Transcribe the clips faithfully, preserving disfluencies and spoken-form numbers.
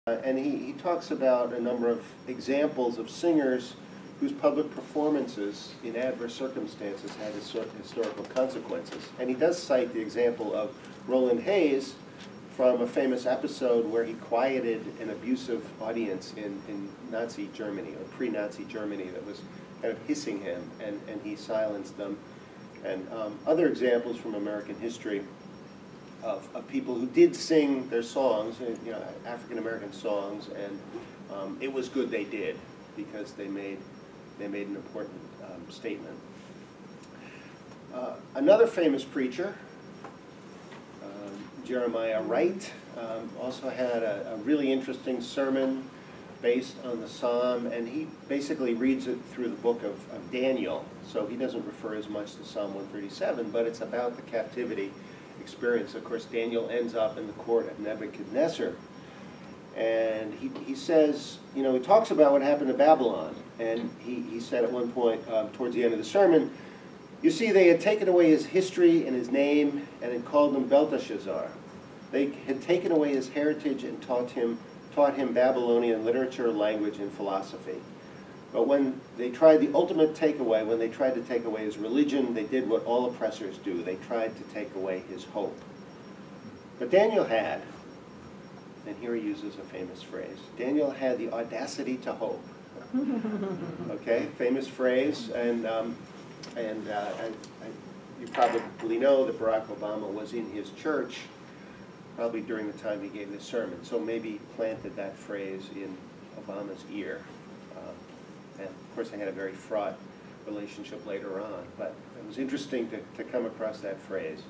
Uh, and he, he talks about a number of examples of singers whose public performances in adverse circumstances had histor historical consequences. And he does cite the example of Roland Hayes from a famous episode where he quieted an abusive audience in, in Nazi Germany, or pre-Nazi Germany, that was kind of hissing him, and, and he silenced them. And um, other examples from American history Of, of people who did sing their songs, you know, African-American songs, and um, it was good they did, because they made, they made an important um, statement. Uh, another famous preacher, um, Jeremiah Wright, um, also had a, a really interesting sermon based on the Psalm, and he basically reads it through the book of, of Daniel, so he doesn't refer as much to Psalm one thirty-seven, but it's about the captivity experience. Of course, Daniel ends up in the court of Nebuchadnezzar, and he, he says, you know, he talks about what happened to Babylon, and he, he said at one point, um, towards the end of the sermon, you see, they had taken away his history and his name, and had called him Belteshazzar. They had taken away his heritage and taught him, taught him Babylonian literature, language, and philosophy. But when they tried the ultimate takeaway, when they tried to take away his religion, they did what all oppressors do. They tried to take away his hope. But Daniel had, and here he uses a famous phrase, Daniel had the audacity to hope. Okay, famous phrase, and, um, and uh, I, I, you probably know that Barack Obama was in his church probably during the time he gave this sermon, so maybe he planted that phrase in Obama's ear. And of course, they had a very fraught relationship later on, but it was interesting to, to come across that phrase.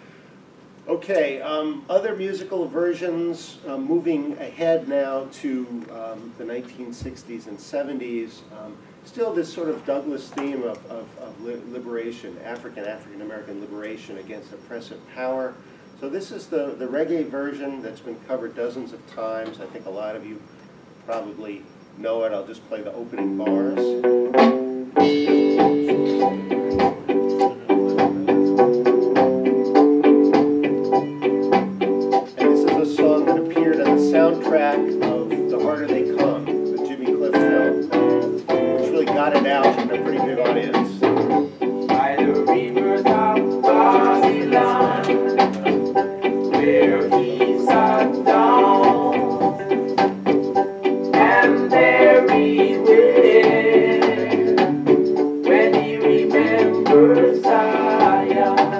Okay, um, other musical versions, uh, moving ahead now to um, the nineteen sixties and seventies. Um, still this sort of Douglas theme of, of, of li liberation, African, African-American liberation against oppressive power. So this is the, the reggae version that's been covered dozens of times. I think a lot of you probably know it. I'll just play the opening bars. And this is a song that appeared on the soundtrack of The Harder They Come, the Jimmy Cliff film, which really got it out in a pretty big audience. By the rivers of Babylon, where he sat down, and there he will, when he remembers Zion.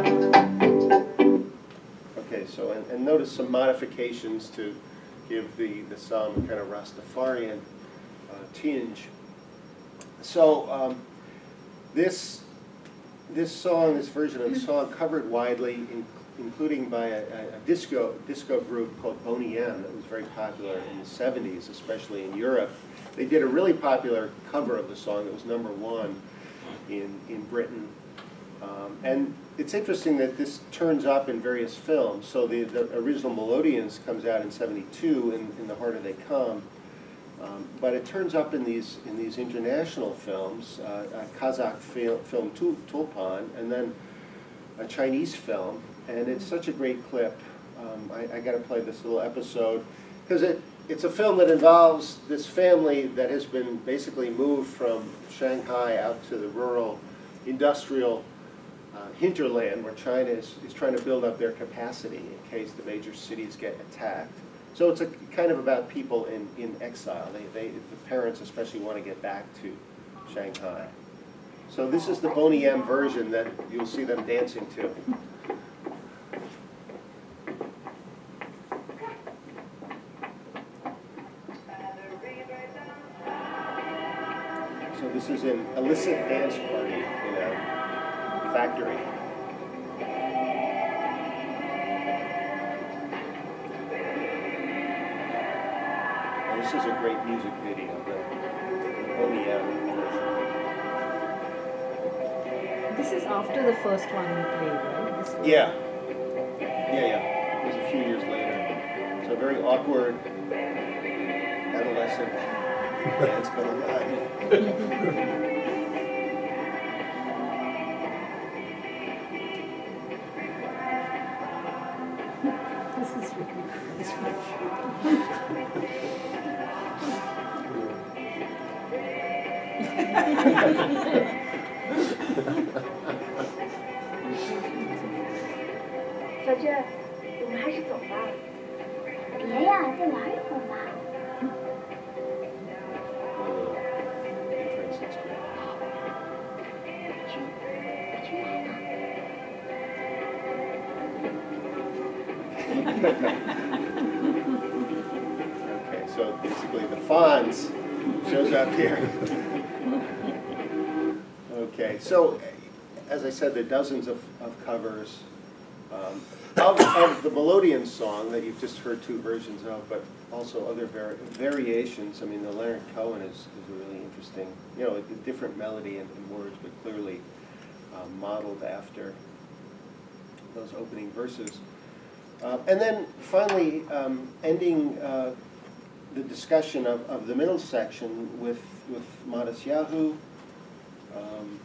Okay, so, and, and notice some modifications to give the, the psalm a kind of Rastafarian uh, tinge. So, um, this, this song, this version of the song, covered widely, in, including by a, a disco, disco group called Boney M that was very popular in the seventies, especially in Europe. They did a really popular cover of the song that was number one in, in Britain. Um, and it's interesting that this turns up in various films. So the, the original Melodians comes out in seventy-two in, in The Harder They Come. Um, but it turns up in these, in these international films, uh, a Kazakh fil film Tulpan, and then a Chinese film. And it's such a great clip. Um, I, I got to play this little episode because it, it's a film that involves this family that has been basically moved from Shanghai out to the rural industrial uh, hinterland where China is, is trying to build up their capacity in case the major cities get attacked. So it's a kind of about people in, in exile. They, they, the parents especially want to get back to Shanghai. So this is the Boney M version that you'll see them dancing to. So this is an illicit dance party in a factory. And this is a great music video, the Boney M version. This is after the first one you played, right? This was Yeah. Yeah, yeah. It was a few years later. So very awkward, adolescent dance going on. This is really nice. 小娟，我们还是走吧。 别呀，再玩一会儿吧。 Okay, so basically the Fonz shows up here. Okay, so as I said, there are dozens of, of covers um, of, of the Melodians song that you've just heard two versions of, but also other vari variations. I mean, the Leonard Cohen is, is a really interesting, you know, a different melody and, and words, but clearly um, modeled after those opening verses. Uh, and then finally, um, ending uh, the discussion of, of the middle section with, with Matisyahu, um,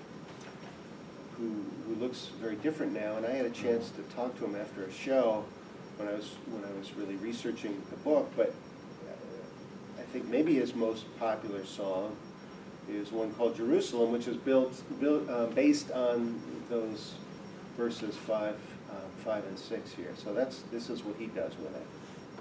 who, who looks very different now. And I had a chance to talk to him after a show when I was, when I was really researching the book. But uh, I think maybe his most popular song is one called Jerusalem, which is built, built uh, based on those verses five. Uh, five and six here. So that's this is what he does with it.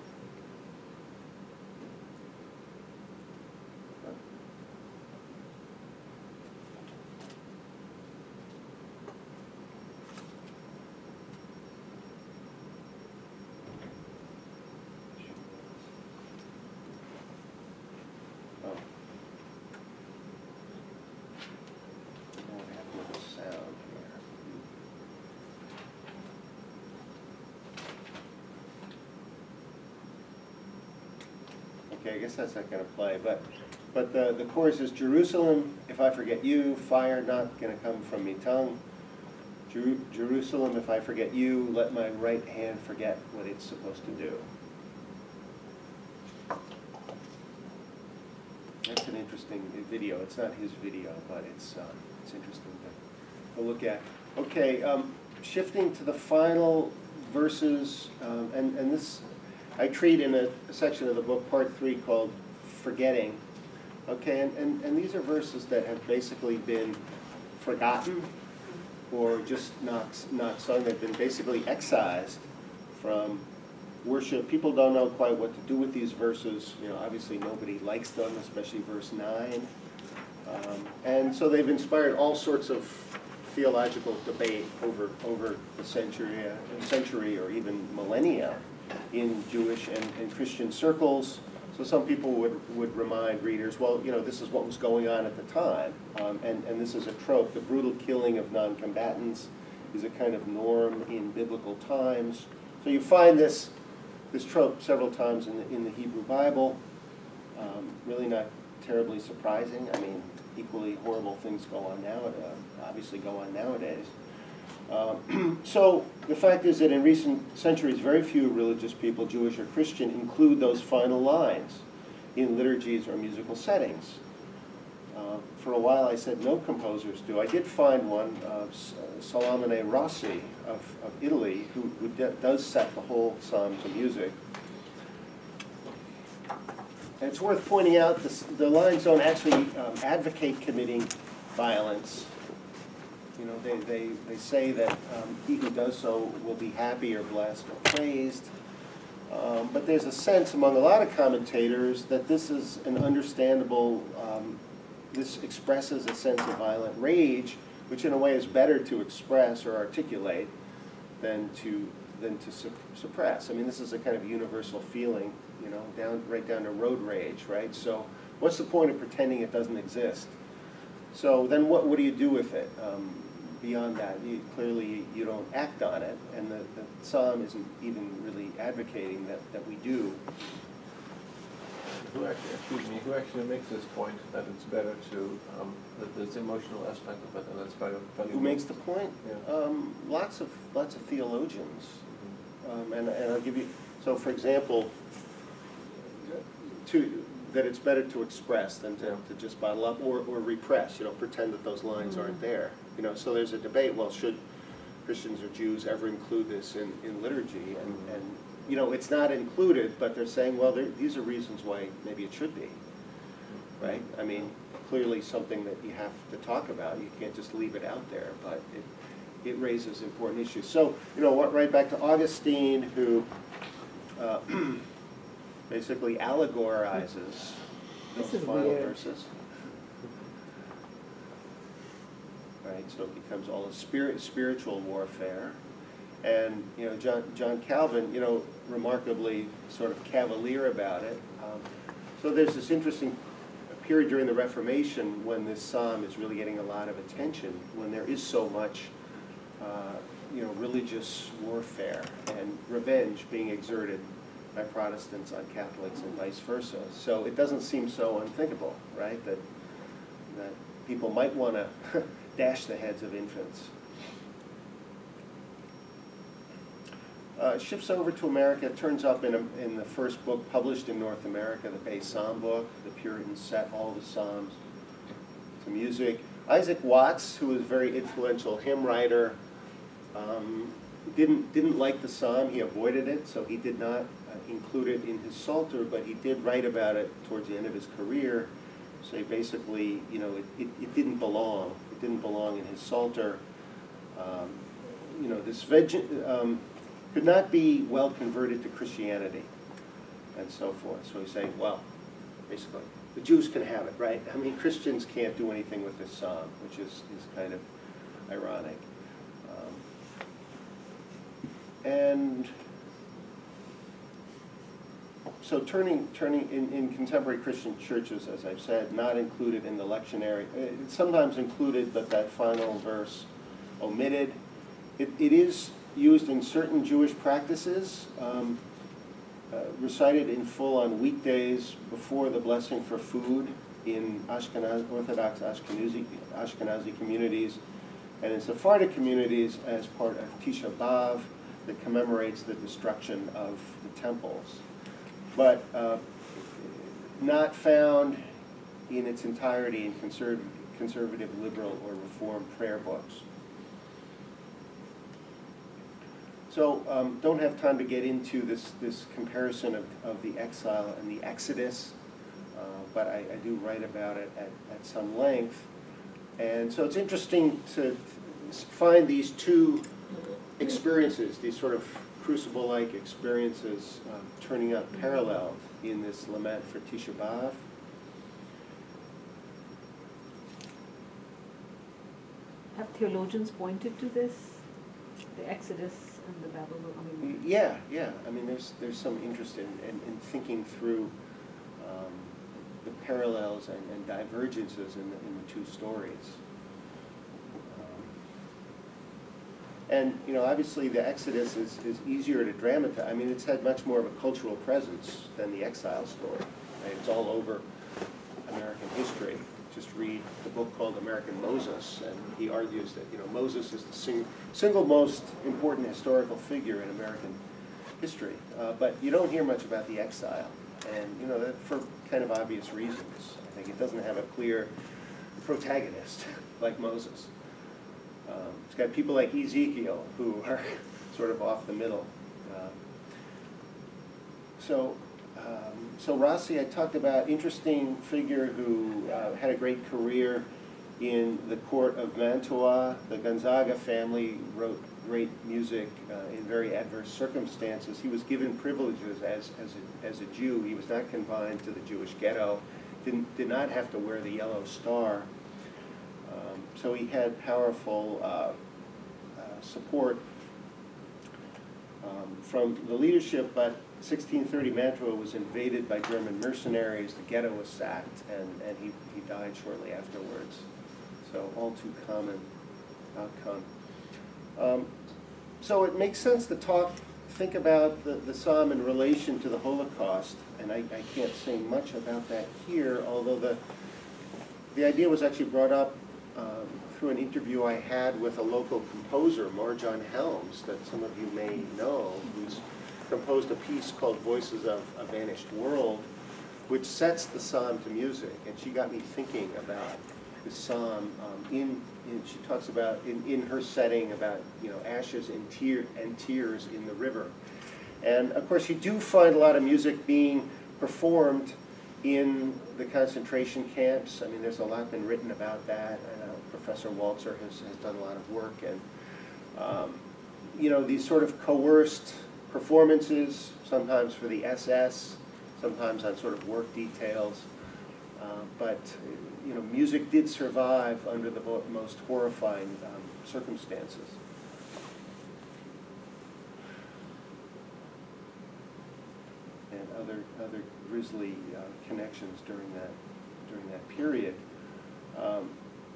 Oh. What happened with the sound here? Okay, I guess that's not going to play, but but the, the chorus is Jerusalem, if I forget you, fire not going to come from me tongue. Jer Jerusalem, if I forget you, let my right hand forget what it's supposed to do. That's an interesting video. It's not his video, but it's, uh, it's interesting to, to look at. Okay, um, shifting to the final verses, um, and, and this I treat in a, a section of the book, part three, called Forgetting. Okay, and, and, and these are verses that have basically been forgotten or just not, not sung. They've been basically excised from worship. People don't know quite what to do with these verses. You know, obviously nobody likes them, especially verse nine. Um, and so they've inspired all sorts of theological debate over, over the century, uh, century or even millennia in Jewish and, and Christian circles. So some people would, would remind readers, well, you know, this is what was going on at the time. Um, and, and this is a trope. The brutal killing of non-combatants is a kind of norm in biblical times. So you find this, this trope several times in the, in the Hebrew Bible. Um, really not terribly surprising. I mean, equally horrible things go on now, uh, obviously go on nowadays. Um, so the fact is that in recent centuries, very few religious people, Jewish or Christian, include those final lines in liturgies or musical settings. Uh, for a while I said no composers do. I did find one, uh, Salomone Rossi of, of Italy, who, who does set the whole psalm to music. And it's worth pointing out this, the lines don't actually um, advocate committing violence. You know, they, they, they say that um, he who does so will be happy or blessed or praised. Um, but there's a sense among a lot of commentators that this is an understandable, um, this expresses a sense of violent rage, which in a way is better to express or articulate than to, than to su suppress. I mean, this is a kind of universal feeling, you know, down, right down to road rage, right? So what's the point of pretending it doesn't exist? So then what, what do you do with it? Um, beyond that, you, clearly you don't act on it, and the, the psalm isn't even really advocating that, that we do. Who actually, excuse me, who actually makes this point that it's better to, um, that there's emotional aspect of it, and that's very valuable? Who makes the point? Yeah. Um, lots of lots of theologians, um, and and I'll give you. So, for example, to that it's better to express than to, to just bottle up or, or repress, you know, pretend that those lines mm-hmm. aren't there. You know, so there's a debate, well, should Christians or Jews ever include this in, in liturgy? And, mm-hmm. and, you know, it's not included, but they're saying, well, these are reasons why maybe it should be. right? I mean, clearly something that you have to talk about. You can't just leave it out there, but it, it raises important issues. So, you know, what, right back to Augustine, who uh, basically allegorizes those This is final weird. verses. Right, so it becomes all a spirit, spiritual warfare. And, you know, John, John Calvin, you know, remarkably sort of cavalier about it. Um, so there's this interesting period during the Reformation when this psalm is really getting a lot of attention, when there is so much, uh, you know, religious warfare and revenge being exerted by Protestants on Catholics and vice versa. So it doesn't seem so unthinkable, right, that, that people might want to dash the heads of infants. Uh, it shifts over to America. It turns up in, a, in the first book published in North America, the Bay Psalm book. The Puritans set all the Psalms to music. Isaac Watts, who was a very influential hymn writer, um, didn't, didn't like the Psalm. He avoided it, so he did not uh, include it in his Psalter, but he did write about it towards the end of his career. So he basically, you know, it, it, it didn't belong. It didn't belong in his Psalter. Um, you know, this veg um, could not be well converted to Christianity and so forth. So he's saying, well, basically, the Jews can have it, right? I mean, Christians can't do anything with this psalm, which is, is kind of ironic. Um, and so turning, turning in, in contemporary Christian churches, as I've said, not included in the lectionary. It's sometimes included, but that final verse omitted. It, it is used in certain Jewish practices, um, uh, recited in full on weekdays before the blessing for food in Ashkenaz, Orthodox Ashkenazi, Ashkenazi communities, and in Sephardic communities as part of Tisha B'Av that commemorates the destruction of the temples. But uh, not found in its entirety in conserv conservative, liberal, or reform prayer books. So um, don't have time to get into this, this comparison of, of the Exile and the Exodus, uh, but I, I do write about it at, at some length. And so it's interesting to find these two experiences, these sort of crucible-like experiences um, turning up parallel in this lament for Tisha B'Av. Have theologians pointed to this, the Exodus and the Babylon? I mean, Yeah, yeah. I mean, there's there's some interest in, in, in thinking through um, the parallels and, and divergences in the, in the two stories. Um, and, you know, obviously the Exodus is, is easier to dramatize. I mean, it's had much more of a cultural presence than the Exile story. Right? It's all over American history. Just read the book called American Moses, and he argues that, you know, Moses is the sing single most important historical figure in American history. Uh, but you don't hear much about the exile, and, you know, that for kind of obvious reasons. I think it doesn't have a clear protagonist like Moses. Um, it's got people like Ezekiel who are sort of off the middle. Uh, so. Um, so Rossi, I talked about, interesting figure who uh, had a great career in the court of Mantua. The Gonzaga family wrote great music uh, in very adverse circumstances. He was given privileges as, as, a, as a Jew. He was not confined to the Jewish ghetto, didn't, did not have to wear the yellow star. Um, so he had powerful uh, uh, support um, from the leadership, but sixteen thirty Mantua was invaded by German mercenaries, the ghetto was sacked, and, and he, he died shortly afterwards. So all too common outcome. Um, so it makes sense to talk, think about the, the psalm in relation to the Holocaust, and I, I can't say much about that here, although the, the idea was actually brought up um, through an interview I had with a local composer, Marjan Helms, that some of you may know, who's composed a piece called Voices of a Vanished World, which sets the psalm to music. And she got me thinking about the psalm um, in, in, she talks about, in, in her setting, about, you know, ashes and, tear, and tears in the river. And of course, you do find a lot of music being performed in the concentration camps. I mean, there's a lot been written about that. I know Professor Walzer has, has done a lot of work, and um, you know, these sort of coerced performances, sometimes for the S S, sometimes on sort of work details. Uh, but you know, music did survive under the most horrifying um, circumstances. And other other grisly uh, connections during that during that period. Um,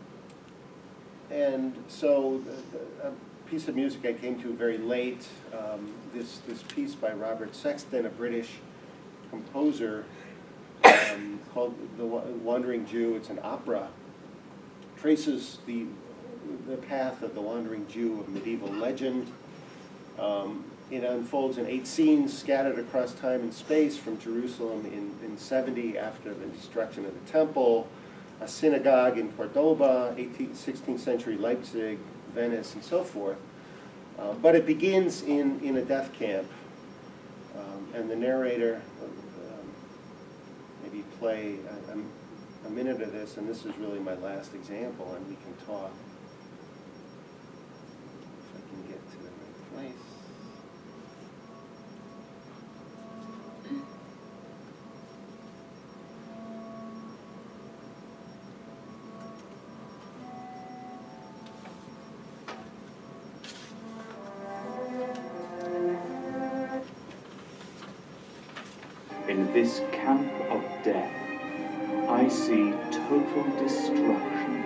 and so the, the, a piece of music I came to very late. Um, this this piece by Robert Sexton, a British composer, um, called The Wandering Jew. It's an opera. Traces the the path of the Wandering Jew of medieval legend. Um, It unfolds in eight scenes scattered across time and space, from Jerusalem in, in seventy after the destruction of the temple, a synagogue in Cordoba, eighteenth, sixteenth century Leipzig, Venice, and so forth. Uh, but it begins in, in a death camp. Um, and the narrator, um, maybe play a, a, a minute of this, and this is really my last example, and we can talk. If I can get to the right place. In this camp of death, I see total destruction.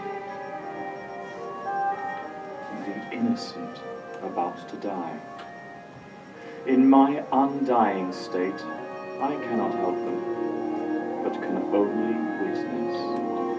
The innocent about to die. In my undying state, I cannot help them, but can only witness.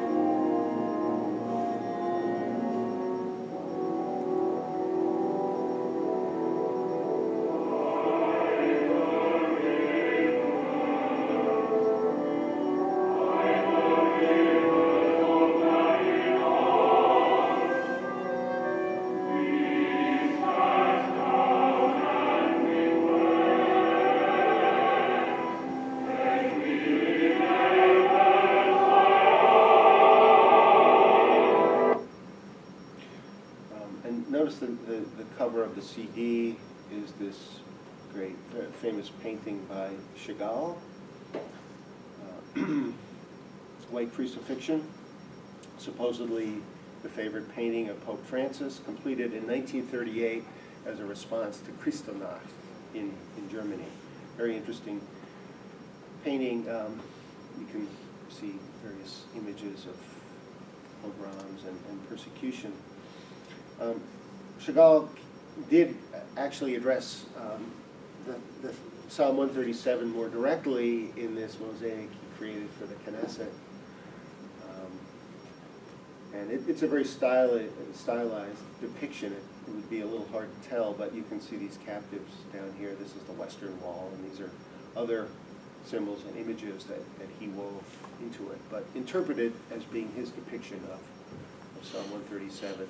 The, the, the cover of the C D is this great, uh, famous painting by Chagall, uh, White Crucifixion, supposedly the favorite painting of Pope Francis, completed in nineteen thirty-eight as a response to Kristallnacht in, in Germany. Very interesting painting. Um, you can see various images of pogroms and, and persecution. Um, Chagall did actually address um, the, the Psalm one thirty-seven more directly in this mosaic he created for the Knesset. Um, and it, it's a very styli stylized depiction. It, it would be a little hard to tell, but you can see these captives down here. This is the Western Wall, and these are other symbols and images that, that he wove into it, but interpreted as being his depiction of, of Psalm one thirty-seven.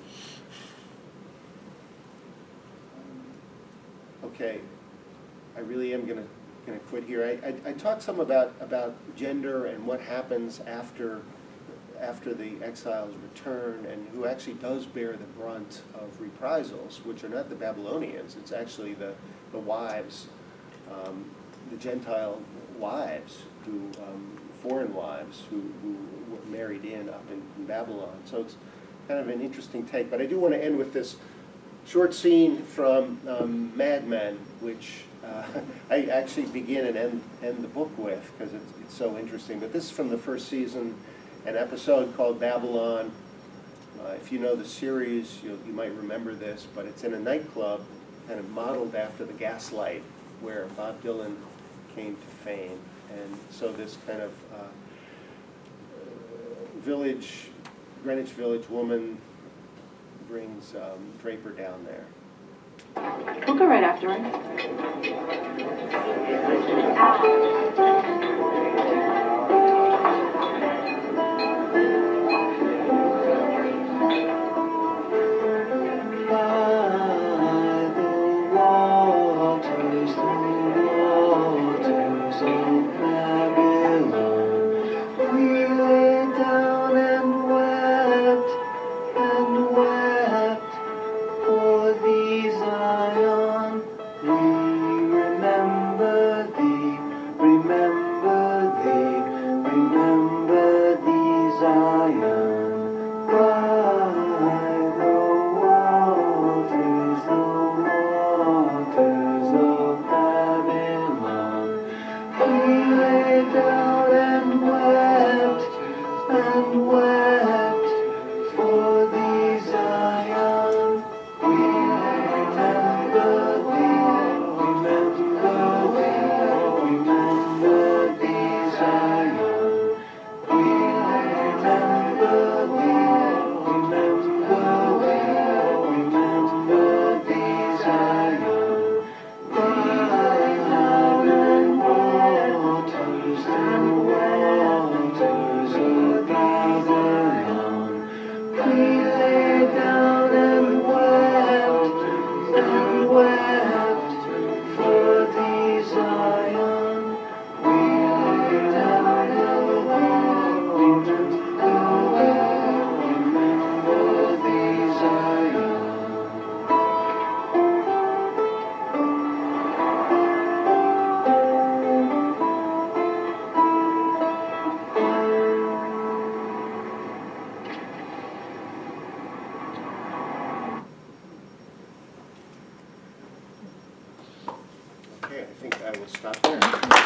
Okay, I really am gonna gonna quit here. I, I I talked some about about gender and what happens after after the exiles return, and who actually does bear the brunt of reprisals, which are not the Babylonians. It's actually the the wives, um, the Gentile wives, who um, foreign wives who who were married in up in, in Babylon. So it's kind of an interesting take. But I do want to end with this short scene from um, Mad Men, which uh, I actually begin and end, end the book with, because it's, it's so interesting. But this is from the first season, an episode called Babylon. Uh, if you know the series, you you might remember this, but it's in a nightclub, kind of modeled after the Gaslight, where Bob Dylan came to fame. And so this kind of uh, village, Greenwich Village woman brings um, Draper down there. We'll go right after her. By the waters, the waters of Babylon. stop there.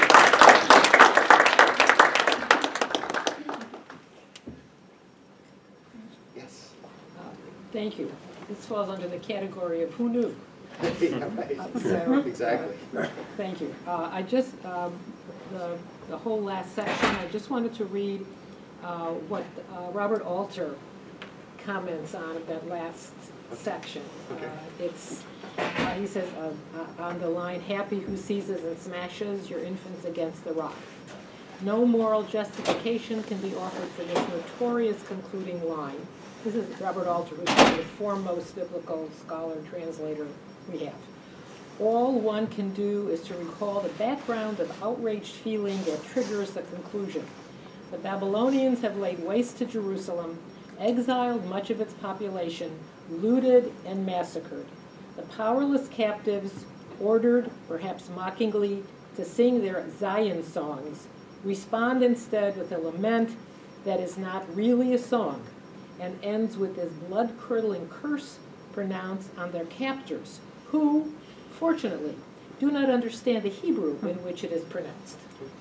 Yes. Uh, Thank you. This falls under the category of who knew. Yeah, right. Uh, so, Exactly. uh, Thank you. Uh, I just, um, the, the whole last section, I just wanted to read uh, what uh, Robert Alter comments on that last section. Okay. Uh, It's, uh, he says, uh, uh, on the line, happy who seizes and smashes your infants against the rock. No moral justification can be offered for this notorious concluding line. This is Robert Alter, who's the foremost biblical scholar and translator we have. All one can do is to recall the background of outraged feeling that triggers the conclusion. The Babylonians have laid waste to Jerusalem, exiled much of its population, looted and massacred. The powerless captives, ordered, perhaps mockingly, to sing their Zion songs, respond instead with a lament that is not really a song, and ends with this blood-curdling curse pronounced on their captors, who, fortunately, do not understand the Hebrew in which it is pronounced.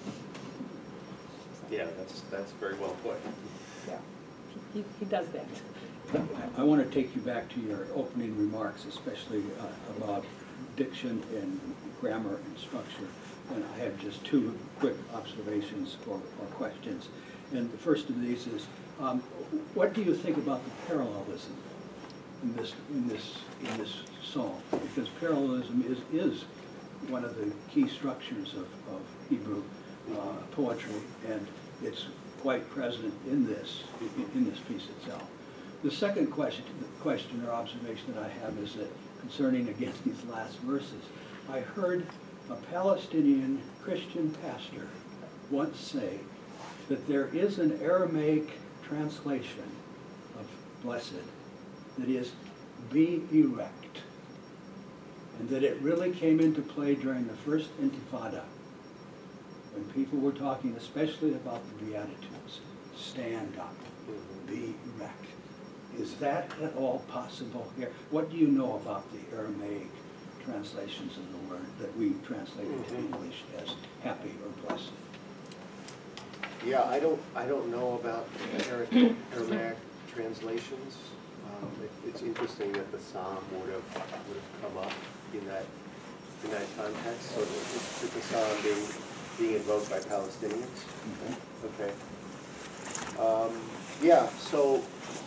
Yeah, that's, that's very well put. Yeah, he, he does that. I, I want to take you back to your opening remarks, especially uh, about diction and grammar and structure. And I have just two quick observations or, or questions. And the first of these is, um, what do you think about the parallelism in this in this in this song? Because parallelism is is one of the key structures of, of Hebrew uh, poetry, and it's quite present in this in, in this piece itself. The second question question or observation that I have is that concerning again these last verses, I heard a Palestinian Christian pastor once say that there is an Aramaic translation of blessed that is, be erect, and that it really came into play during the first Intifada when people were talking especially about the Beatitudes. Stand up, be erect. Is that at all possible here? What do you know about the Aramaic translations of the word that we translate into English as happy or blessed? Yeah, I don't, I don't know about Aramaic, Aramaic translations. Um, it, it's interesting that the psalm would have would have come up in that in that context. So it's, it's the psalm being being invoked by Palestinians. Okay. Okay. Um, yeah. So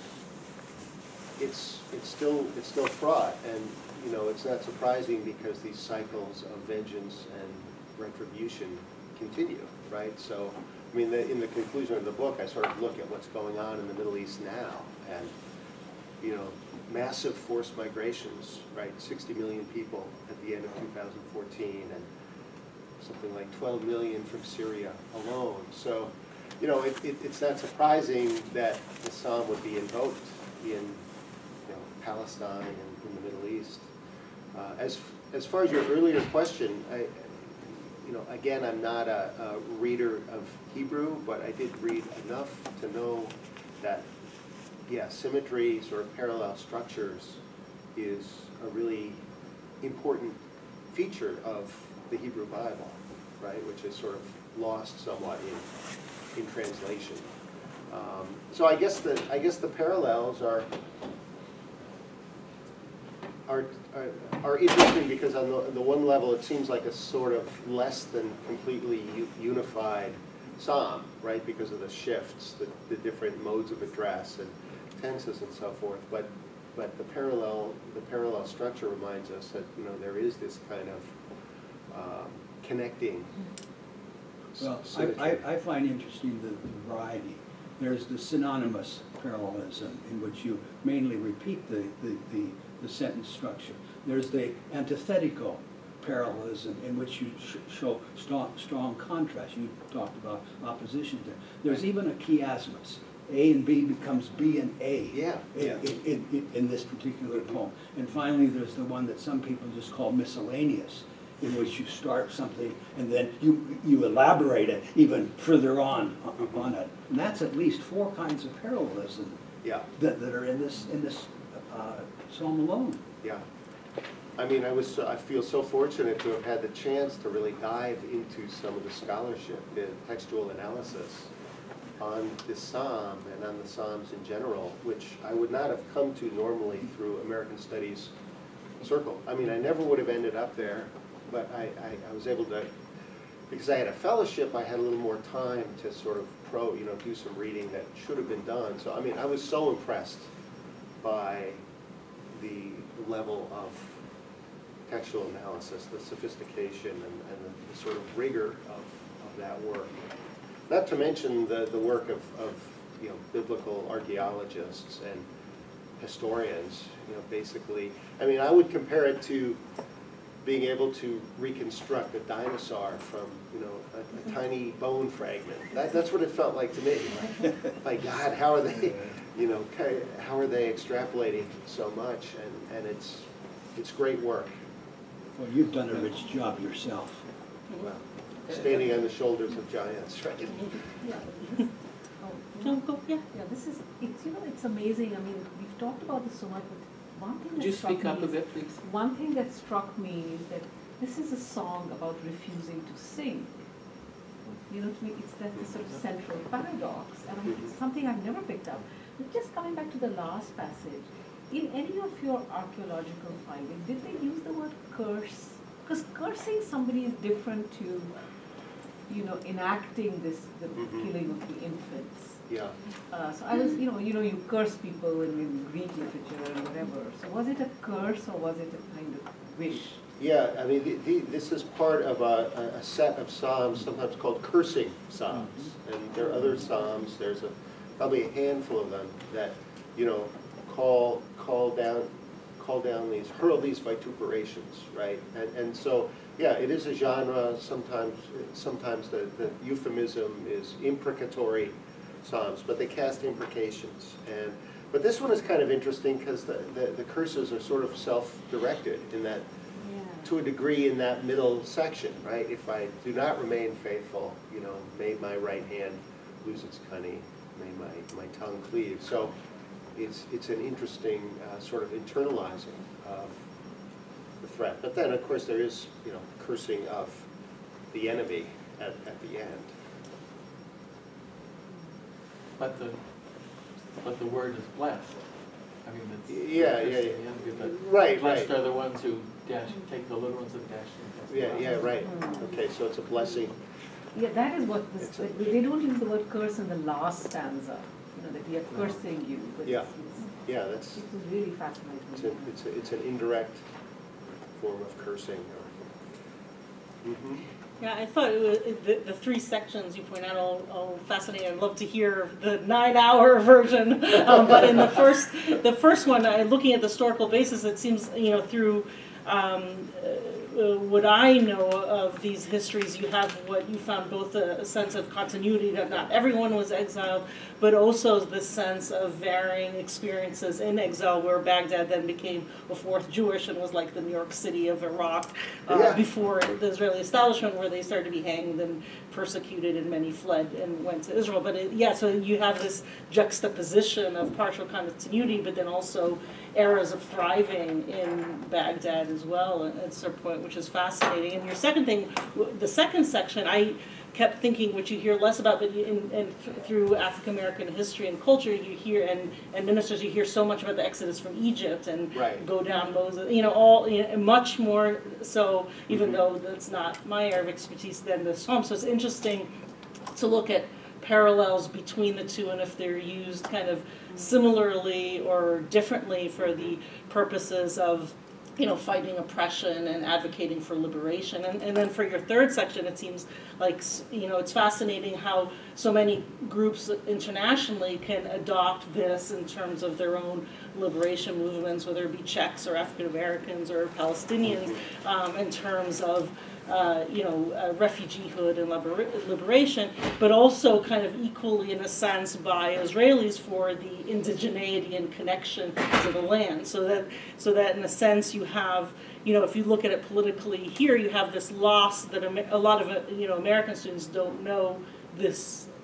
it's it's still it's still fraught, and you know it's not surprising because these cycles of vengeance and retribution continue, right? So. I mean, the, in the conclusion of the book, I sort of look at what's going on in the Middle East now, and, you know, massive forced migrations, right? sixty million people at the end of two thousand fourteen, and something like twelve million from Syria alone. So, you know, it, it, it's not surprising that the psalm would be invoked in, you know, Palestine and in the Middle East. Uh, as, as far as your earlier question, I, you know, again, I'm not a, a reader of Hebrew, but I did read enough to know that, yeah, symmetry, sort of parallel structures, is a really important feature of the Hebrew Bible, right, which is sort of lost somewhat in in translation. Um, so I guess the I guess the parallels are. Are, are, are interesting because on the, on the one level it seems like a sort of less than completely u unified psalm, right, because of the shifts, the, the different modes of address and tenses and so forth. But but the parallel the parallel structure reminds us that you know there is this kind of um, connecting. Well, I, I, I find interesting the, the variety. There's the synonymous parallelism in which you mainly repeat the the, the the sentence structure. There's the antithetical parallelism in which you sh show strong, strong contrast. You talked about opposition there. There's even a chiasmus. A and B becomes B and A yeah, in, yeah. in, in, in this particular poem. And finally, there's the one that some people just call miscellaneous, in which you start something and then you, you elaborate it even further on on it. And that's at least four kinds of parallelism yeah. that, that are in this, in this uh, psalm alone. Yeah. I mean, I was, so- I feel so fortunate to have had the chance to really dive into some of the scholarship, the textual analysis on this psalm and on the psalms in general, which I would not have come to normally through American Studies circle. I mean, I never would have ended up there, but I, I, I was able to, because I had a fellowship, I had a little more time to sort of pro, you know, do some reading that should have been done. So, I mean, I was so impressed by the level of textual analysis, the sophistication and, and the, the sort of rigor of, of that work. Not to mention the, the work of, of you know, biblical archaeologists and historians, you know, basically. I mean, I would compare it to being able to reconstruct a dinosaur from, you know, a, a tiny bone fragment. That, that's what it felt like to me. Like, my God, how are they, you know, how are they extrapolating so much? And, and it's, it's great work. Well, you've done a rich job yourself. Well, standing on the shoulders of giants, right? Yeah, this, oh, yeah, yeah, this is, it's, you know, it's amazing. I mean, we've talked about this so much, but one thing Could that you struck speak me up a is, bit, please? one thing that struck me is that this is a song about refusing to sing. You know, to me, it's that the sort of central paradox, and I mean, it's something I've never picked up. But just coming back to the last passage, in any of your archaeological findings, did they use the word curse? Because cursing somebody is different to, you know, enacting this, the Mhm. killing of the infants. Yeah. Uh, so I was, you know, you know, you curse people in, in Greek literature and whatever. So was it a curse or was it a kind of wish? Yeah, I mean, the, the, this is part of a, a set of psalms, sometimes called cursing psalms. And there are other psalms, there's a, probably a handful of them that, you know, call, call down, call down these, hurl these vituperations, right? And, and so, yeah, it is a genre. Sometimes, sometimes the, the euphemism is imprecatory psalms, but they cast imprecations. And but this one is kind of interesting because the, the, the curses are sort of self-directed in that, Yeah. to a degree, in that middle section, right? If I do not remain faithful, you know, may my right hand lose its cunning, may my, my tongue cleave. So it's, it's an interesting uh, sort of internalizing of the threat. But then, of course, there is, you know, cursing of the enemy at, at the end. But the, but the word is blessed. I mean, it's. Yeah, it's yeah, the yeah. end of it. Right, Blessed right. are the ones who dash, take the little ones and dash them. Yeah, yeah, right. Okay, so it's a blessing. Yeah, that is what this, It's a- they don't use the word curse in the last stanza, you know, that we are No. cursing you. But Yeah. it's, it's, Yeah, that's, it was really fascinating. it's, a, it's, a, it's an indirect form of cursing. Mm-hmm. Yeah, I thought it was, it, the, the three sections you point out all, all fascinating. I'd love to hear the nine-hour version. Um, but in the first, the first one, uh, looking at the historical basis, it seems, you know, through um, uh, what I know of these histories, you have what you found both a, a sense of continuity, that not everyone was exiled, but also the sense of varying experiences in exile, where Baghdad then became a fourth Jewish and was like the New York City of Iraq uh, Yeah. before the Israeli establishment, where they started to be hanged and persecuted, and many fled and went to Israel. But it, yeah, so you have this juxtaposition of partial continuity, but then also eras of thriving in Baghdad as well at a certain point, which is fascinating. And your second thing, the second section, I kept thinking, which you hear less about, but in, in, through African American history and culture, you hear, and, and ministers, you hear so much about the Exodus from Egypt and Right. go down Moses, you know, all, you know, much more so, even Mhm. though that's not my area of expertise, than the Psalms. So it's interesting to look at parallels between the two, and if they're used kind of similarly or differently for the purposes of, you know, fighting oppression and advocating for liberation. And, and then for your third section, it seems like, you know, it's fascinating how so many groups internationally can adopt this in terms of their own liberation movements, whether it be Czechs or African Americans or Palestinians, um, in terms of Uh, you know, uh, refugeehood and liber liberation, but also kind of equally, in a sense, by Israelis for the indigeneity and connection to the land. So that, so that in a sense, you have, you know, if you look at it politically here, you have this loss that a lot of, uh, you know, American students don't know this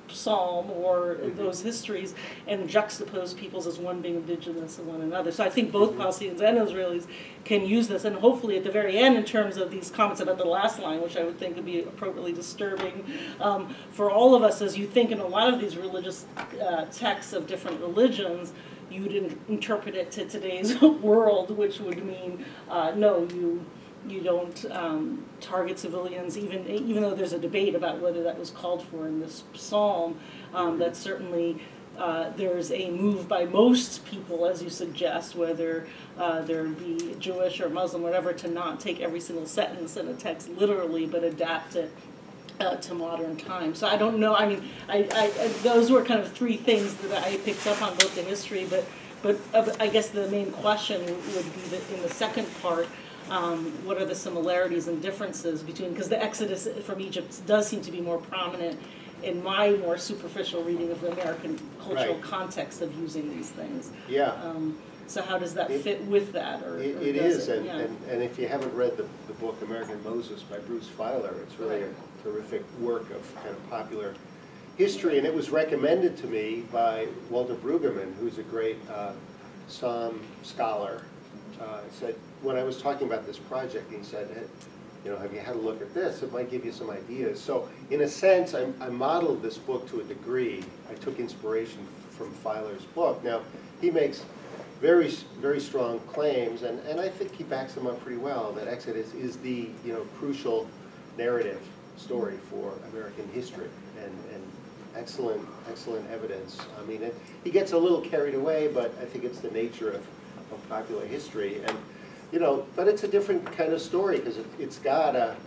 psalm or those histories and juxtapose peoples as one being indigenous and one another. So I think both Palestinians and Israelis can use this, and hopefully at the very end, in terms of these comments about the last line, which I would think would be appropriately disturbing um, for all of us, as you think in a lot of these religious uh, texts of different religions, you would in interpret it to today's world, which would mean uh, no, you you don't um, target civilians, even even though there's a debate about whether that was called for in this psalm. Um, that certainly uh, there's a move by most people, as you suggest, whether uh, there be Jewish or Muslim, whatever, to not take every single sentence in a text literally, but adapt it uh, to modern times. So I don't know. I mean, I, I, I, those were kind of three things that I picked up on both the history, but but uh, I guess the main question would be that in the second part. Um, what are the similarities and differences between, because the exodus from Egypt does seem to be more prominent in my more superficial reading of the American cultural Right. context of using these things. Yeah. Um, so how does that It- fit with that? Or, It, or it does is, it? and, Yeah. and, and if you haven't read the, the book American Moses by Bruce Feiler, it's really Right. a terrific work of kind of popular history, and it was recommended to me by Walter Brueggemann, who's a great uh, Psalm scholar. Uh, said, when I was talking about this project, he said, hey, you know, have you had a look at this? It might give you some ideas. So in a sense, I, I modeled this book to a degree. I took inspiration from Feiler's book. Now, he makes very, very strong claims, and, and I think he backs them up pretty well, that Exodus is the, you know, crucial narrative story for American history, and, and excellent, excellent evidence. I mean, it, he gets a little carried away, but I think it's the nature of, of popular history. And, you know, but it's a different kind of story, because it, it's got a,